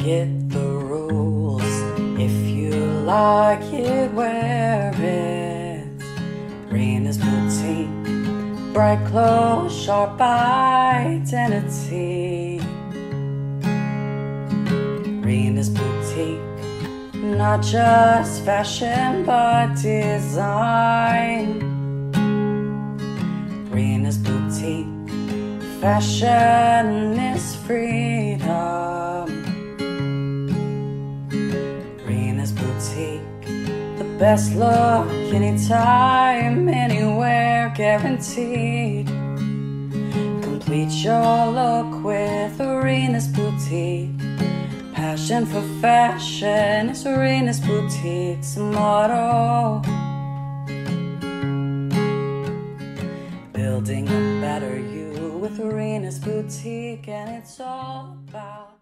Forget the rules. If you like it, wear it. Rina's boutique. Bright clothes, sharp identity. Rina's boutique. Not just fashion, but design. Rina's boutique. Fashion is freedom. Rina's boutique. The best look anytime, anywhere, guaranteed. Complete your look with Rina's boutique. Passion for fashion is Rina's boutique's motto. Building a better you with Rina's boutique, and it's all about